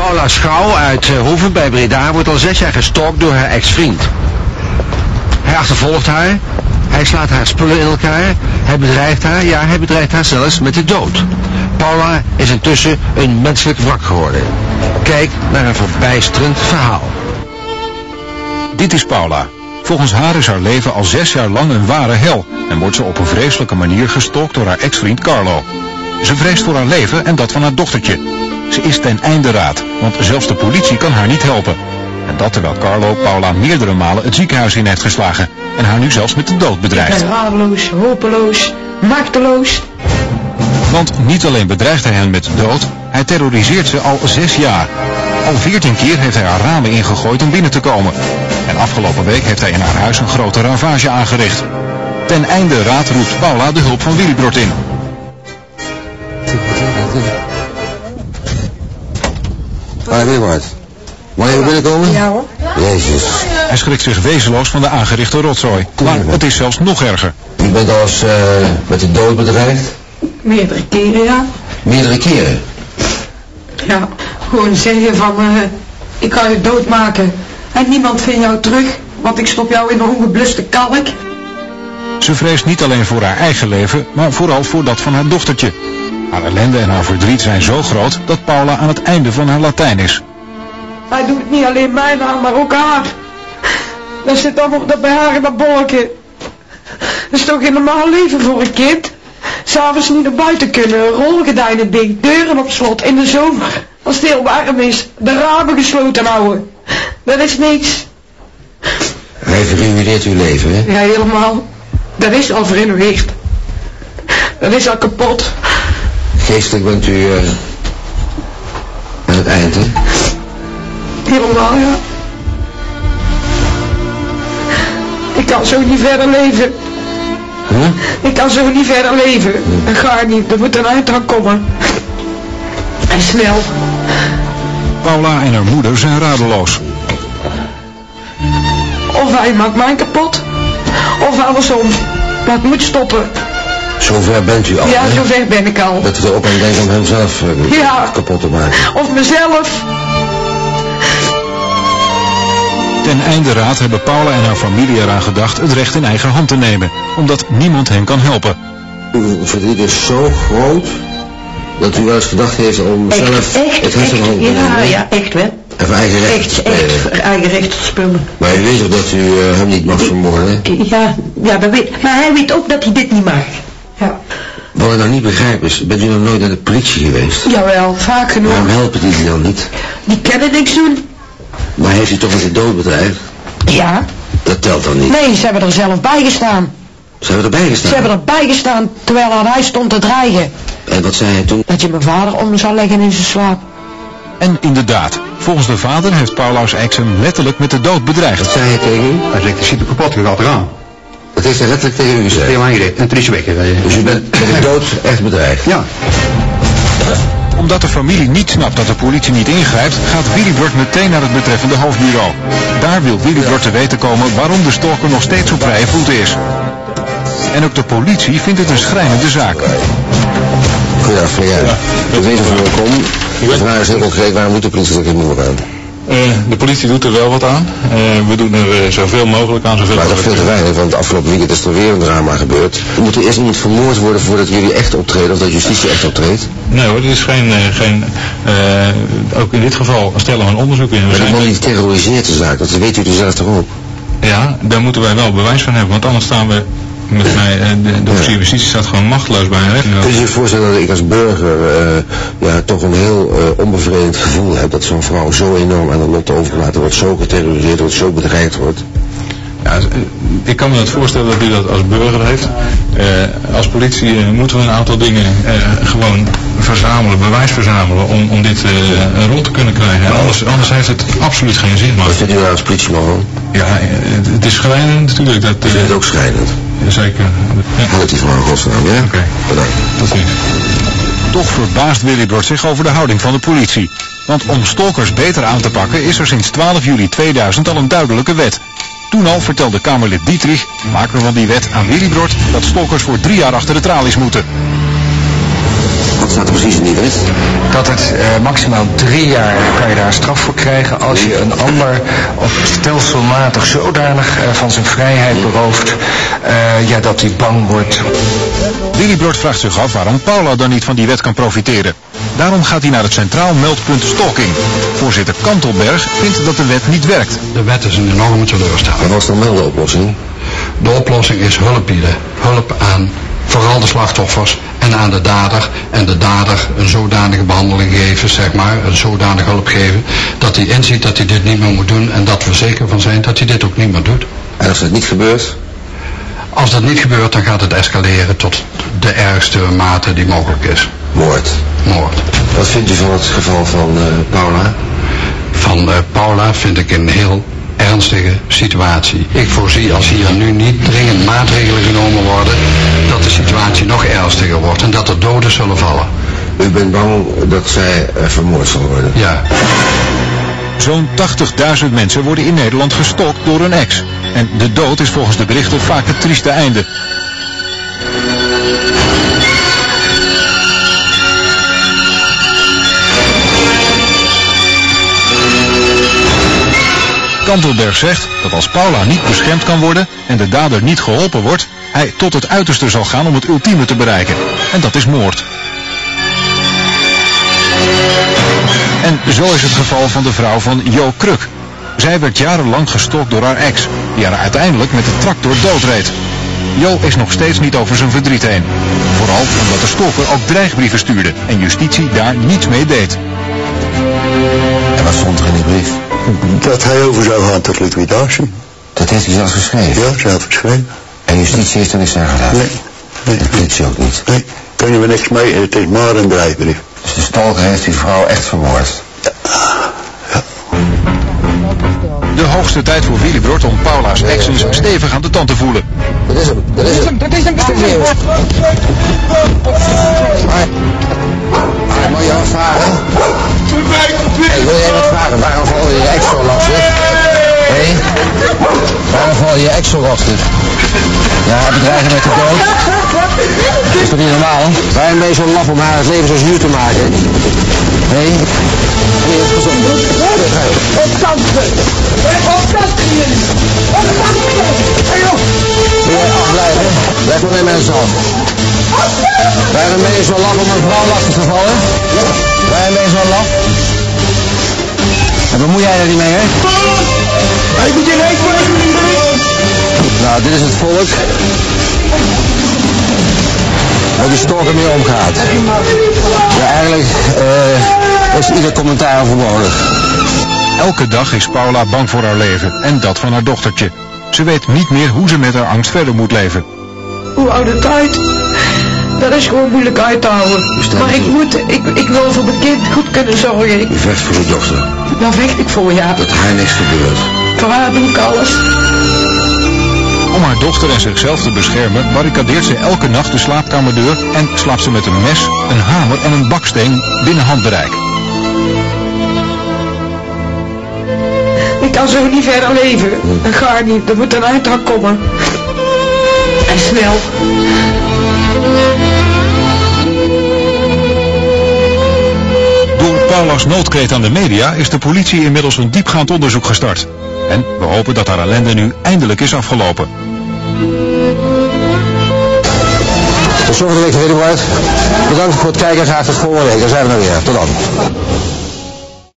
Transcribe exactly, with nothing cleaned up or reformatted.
Paula Schouw uit uh, Hoeven bij Breda wordt al zes jaar gestalkt door haar ex-vriend. Hij achtervolgt haar, hij slaat haar spullen in elkaar, hij bedreigt haar, ja hij bedreigt haar zelfs met de dood. Paula is intussen een menselijk wrak geworden. Kijk naar een verbijsterend verhaal. Dit is Paula. Volgens haar is haar leven al zes jaar lang een ware hel en wordt ze op een vreselijke manier gestalkt door haar ex-vriend Carlo. Ze vreest voor haar leven en dat van haar dochtertje. Ze is ten einde raad, want zelfs de politie kan haar niet helpen. En dat terwijl Carlo Paula meerdere malen het ziekenhuis in heeft geslagen en haar nu zelfs met de dood bedreigt. Ik ben radeloos, hopeloos, machteloos. Want niet alleen bedreigt hij hen met de dood, hij terroriseert ze al zes jaar. Al veertien keer heeft hij haar ramen ingegooid om binnen te komen. En afgelopen week heeft hij in haar huis een grote ravage aangericht. Ten einde raad roept Paula de hulp van Willibrord in. Hoi Willibrord, mag je even binnenkomen? Ja hoor. Jezus. Hij schrikt zich wezenloos van de aangerichte rotzooi. Maar het is zelfs nog erger. U bent al eens uh, met de dood bedreigd? Meerdere keren, ja. Meerdere keren? Ja, gewoon zeggen van, uh, ik kan je doodmaken. En niemand vindt jou terug, want ik stop jou in een ongebluste kalk. Ze vreest niet alleen voor haar eigen leven, maar vooral voor dat van haar dochtertje. Haar ellende en haar verdriet zijn zo groot dat Paula aan het einde van haar Latijn is. Hij doet niet alleen mij aan, maar ook haar. Dat zit allemaal dat bij haar in dat bolletje. Dat is toch een normaal leven voor een kind? S'avonds niet naar buiten kunnen, rolgordijnen dicht, deuren op slot in de zomer. Als het heel warm is, de ramen gesloten houden. Dat is niks. Hij verruineert uw leven, hè? Ja, helemaal. Dat is al verruineerd. Dat is al kapot. Geestelijk bent u uh, aan het eind, hè? Helemaal, ja. Ik kan zo niet verder leven. Huh? Ik kan zo niet verder leven. Dat gaat niet. Er moet een eind aan komen. En snel. Paula en haar moeder zijn radeloos. Of hij maakt mij kapot. Of andersom. Maar het moet stoppen. Zover bent u al, Ja, hè? zover ben ik al. Dat u er ook aan denkt om hem zelf uh, Ja. kapot te maken. Of mezelf. Ten einde raad hebben Paula en haar familie eraan gedacht het recht in eigen hand te nemen, omdat niemand hen kan helpen. Uw verdriet is zo groot dat u wel eens gedacht heeft om Echt, zelf echt, het recht in echt, hand te ja, nemen. ja, echt wel. En voor eigen recht te Echt, spelen. echt, voor eigen recht te spullen. Maar u weet toch dat u uh, hem niet mag vermoorden? Ja, ja, dat weet, maar hij weet ook dat hij dit niet mag. Ja. Wat ik nou niet begrijp is, bent u nog nooit naar de politie geweest? Jawel, vaak genoeg. Waarom helpen die die dan niet? Die kunnen niks doen. Maar heeft u toch met de dood bedreigd? Ja. Dat telt dan niet. Nee, ze hebben er zelf bij gestaan. Ze hebben erbij gestaan. Ze hebben erbij gestaan terwijl hij stond te dreigen. En wat zei hij toen? Dat je mijn vader om zou leggen in zijn slaap. En inderdaad, volgens de vader heeft Paula's ex hem letterlijk met de dood bedreigd. Wat zei hij tegen u? Hij zegt, je ziet hem kapot, je gaat eraan. Dat heeft hij letterlijk tegen u gezegd. Heel aangereden. En toen is hij weggereden. Dus u bent met de dood echt bedreigd? Ja. Omdat de familie niet snapt dat de politie niet ingrijpt, gaat Willibrord meteen naar het betreffende hoofdbureau. Daar wil Willibrord te weten komen waarom de stalker nog steeds op vrije voeten is. En ook de politie vindt het een schrijnende zaak. Goedendag, meneer. Ja, ik weet of u wel komt. De vraag is heel concreet, waarom moet de politie er niet meer aan? Uh, de politie doet er wel wat aan. Uh, we doen er uh, zoveel mogelijk aan. Zoveel maar toch mogelijk. veel te weinig, want afgelopen weekend is er weer een drama gebeurd. Moet er eerst iemand vermoord worden voordat jullie echt optreden, of dat justitie echt optreedt? Nee hoor, dit is geen, uh, geen uh, ook in dit geval stellen we een onderzoek in. We maar zijn die man die terroriseert de zaak, dat weet u zelf toch ook? Ja, daar moeten wij wel bewijs van hebben, want anders staan we met mij, uh, de, de officier justitie staat gewoon machteloos bij een rechter. Kun je je voorstellen dat ik als burger uh, ja, toch een heel uh, onbevredigend gevoel heb dat zo'n vrouw zo enorm aan het lot overgelaten wordt, zo geterroriseerd wordt, zo bedreigd wordt? Ja, ik kan me het voorstellen dat u dat als burger heeft. Uh, als politie uh, moeten we een aantal dingen uh, gewoon verzamelen, bewijs verzamelen om, om dit uh, rond te kunnen krijgen. En anders, anders heeft het absoluut geen zin. Maar wat vindt u nou als politieman van? Ja, het, het is schrijnend natuurlijk. Dat, uh, ik vind het ook schrijnend. Zeker. Ja. Houd u van een godsnaam, ja? Oké. Okay. Bedankt. Tot ziens. Toch verbaast Willibrord zich over de houding van de politie. Want om stalkers beter aan te pakken is er sinds twaalf juli tweeduizend al een duidelijke wet. Toen al vertelde Kamerlid Dietrich, maker van die wet, aan Willibrord dat stalkers voor drie jaar achter de tralies moeten. Wat staat er precies in die wet? Dat het uh, maximaal drie jaar kan je daar straf voor krijgen als je een ander op stelselmatig zodanig uh, van zijn vrijheid berooft, uh, ja, dat hij bang wordt. Willibrord vraagt zich af waarom Paula dan niet van die wet kan profiteren. Daarom gaat hij naar het Centraal Meldpunt Stalking. Voorzitter Kantelberg vindt dat de wet niet werkt. De wet is een enorme teleurstelling. En wat is dan wel de oplossing? De oplossing is hulp bieden. Hulp aan vooral de slachtoffers en aan de dader. En de dader een zodanige behandeling geven, zeg maar, een zodanige hulp geven, dat hij inziet dat hij dit niet meer moet doen en dat we zeker van zijn dat hij dit ook niet meer doet. En als dat niet gebeurt? Als dat niet gebeurt, dan gaat het escaleren tot de ergste mate die mogelijk is. Moord. Moord. Wat vindt u van het geval van uh, Paula? Van uh, Paula vind ik een heel ernstige situatie. Ik voorzie als hier nu niet dringend maatregelen genomen worden, dat de situatie nog ernstiger wordt en dat er doden zullen vallen. U bent bang dat zij uh, vermoord zal worden? Ja. Zo'n tachtigduizend mensen worden in Nederland gestalkt door hun ex. En de dood is volgens de berichten vaak het trieste einde. Kantelberg zegt dat als Paula niet beschermd kan worden en de dader niet geholpen wordt, hij tot het uiterste zal gaan om het ultieme te bereiken. En dat is moord. En zo is het geval van de vrouw van Jo Kruk. Zij werd jarenlang gestalkt door haar ex, die haar uiteindelijk met de tractor doodreed. Jo is nog steeds niet over zijn verdriet heen. Vooral omdat de stalker ook dreigbrieven stuurde en justitie daar niets mee deed. En wat stond er in die brief? Dat hij over zou gaan tot liquidatie. Dat heeft hij zelf geschreven? Ja, zelf geschreven. En justitie heeft er niks aan gedaan? Nee. nee. En politie ook niet? Nee, kunnen we niks mee. Het is maar een dreigbrief. Dus de stalker heeft die vrouw echt vermoord? Ja. Ja. De hoogste tijd voor Willibrord om Paula's exes stevig aan de tand te voelen. Dat is hem, dat is hem. Dat is hem, dat is hem. Hoi, moet je wat vragen? Hey, wil jij wat vragen? Waarom val je je ex zo lastig? Hé? Hey? Waarom val je je ex zo lastig? Ja, bedreigen met de dood? Dat is toch niet normaal? Waarom ben je zo laf om haar het leven zo zuur te maken? Hé? Hey? Ben je gezond? Optansen! Optansen jullie! Optansen! Hé joh! Wil jij afblijven? Blijf maar met mensen af. Waarom ben je zo laf om een vrouw lastig te vallen? Waarom ben je zo laf? En bemoei jij er niet mee, hè? Hij moet je recht Nou, dit is het volk. Waar die stalker mee omgaat. Ja, eigenlijk uh, is ieder commentaar overbodig. Elke dag is Paula bang voor haar leven en dat van haar dochtertje. Ze weet niet meer hoe ze met haar angst verder moet leven. Hoe oude tijd? Dat is gewoon moeilijk uit te houden. Maar ik moet, ik, ik wil voor mijn kind goed kunnen zorgen. Ik, U vecht voor de dochter. daar vecht ik voor, ja. Dat haar niks gebeurt. Voor haar doe ik alles. Om haar dochter en zichzelf te beschermen barricadeert ze elke nacht de slaapkamerdeur en slaapt ze met een mes, een hamer en een baksteen binnen handbereik. Ik kan zo niet verder leven. Dat gaat niet. Er moet een uitdracht komen. En snel. Door Paula's noodkreet aan de media is de politie inmiddels een diepgaand onderzoek gestart. En we hopen dat haar ellende nu eindelijk is afgelopen. Tot zover de week, Willibrord. Bedankt voor het kijken en graag tot volgende week. Dan zijn we er weer. Tot dan.